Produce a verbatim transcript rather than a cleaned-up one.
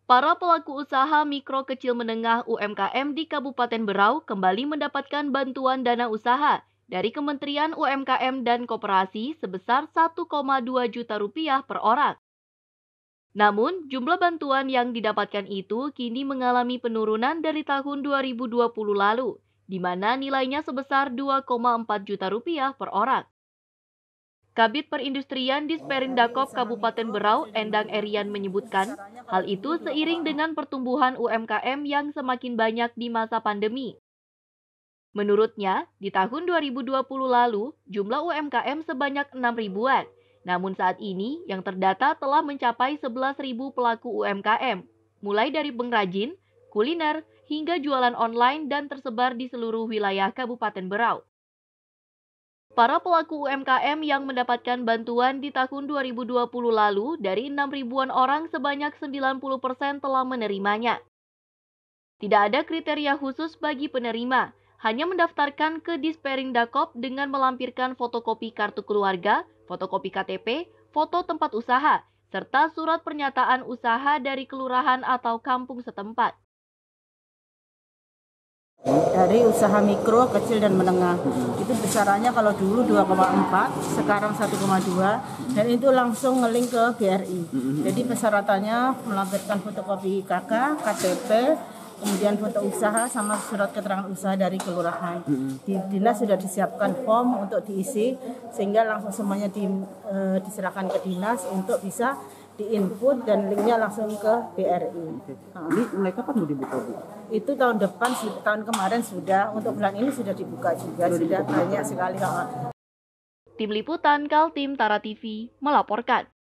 Para pelaku usaha mikro kecil menengah U M K M di Kabupaten Berau kembali mendapatkan bantuan dana usaha dari Kementerian U M K M dan Koperasi sebesar satu koma dua juta rupiah per orang. Namun, jumlah bantuan yang didapatkan itu kini mengalami penurunan dari tahun dua ribu dua puluh lalu, di mana nilainya sebesar dua koma empat juta rupiah per orang. Kabid Perindustrian Disperindakop Kabupaten Berau, Endang Erian menyebutkan, hal itu seiring dengan pertumbuhan U M K M yang semakin banyak di masa pandemi. Menurutnya, di tahun dua ribu dua puluh lalu, jumlah U M K M sebanyak enam ribuan. Namun saat ini, yang terdata telah mencapai sebelas ribu pelaku U M K M, mulai dari pengrajin, kuliner, hingga jualan online dan tersebar di seluruh wilayah Kabupaten Berau. Para pelaku U M K M yang mendapatkan bantuan di tahun dua ribu dua puluh lalu dari enam ribuan orang sebanyak sembilan puluh persen telah menerimanya. Tidak ada kriteria khusus bagi penerima, hanya mendaftarkan ke Disperindakop dengan melampirkan fotokopi kartu keluarga, fotokopi K T P, foto tempat usaha, serta surat pernyataan usaha dari kelurahan atau kampung setempat. Dari usaha mikro, kecil, dan menengah. Itu besarannya kalau dulu dua koma empat, sekarang satu koma dua, dan itu langsung ngelink ke B R I. Jadi persyaratannya melampirkan fotokopi K K, K T P, kemudian foto usaha sama surat keterangan usaha dari kelurahan. Di dinas sudah disiapkan form untuk diisi, sehingga langsung semuanya di, e, diserahkan ke dinas untuk bisa diinput dan linknya langsung ke B R I. Nah. Ini mulai kapan mau dibuka, Bu? Itu tahun depan, tahun kemarin sudah, untuk bulan ini sudah dibuka juga, sudah, sudah banyak sekali. Tim Liputan Kaltim Tara T V melaporkan.